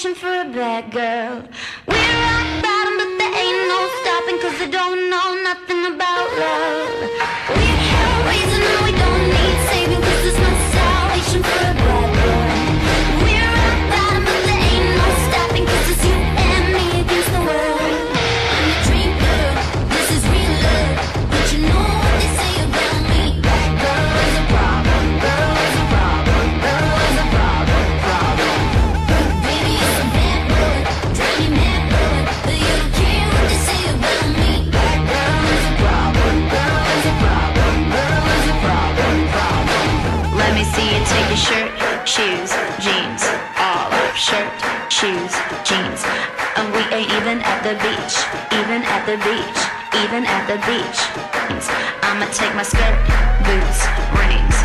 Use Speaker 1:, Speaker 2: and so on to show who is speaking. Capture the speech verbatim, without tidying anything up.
Speaker 1: salvation for a bad girl. We're rock bottom, but there ain't no stopping, 'cause they don't know nothing about love. We're hell raising and we don't need saving, 'cause there's no salvation for a bad girl. We're rock bottom, but there ain't no stopping, 'cause it's you and me against the world. I'm a dream girl, this is real love, but you know what they say about me. Bad girl is a problem, girl is a problem, girl is a problem, problem. Baby, it's a bad boy, drive me mad boy, but you don't care what they say about me. Bad girl is a problem, girl is a problem, girl is a problem, problem. Let me see you take your shirt, shoes, jeans, all off. Shirt, shoes, jeans, and we ain't even at the beach, even at the beach, even at the beach. I'ma take my skirt, boots, rings,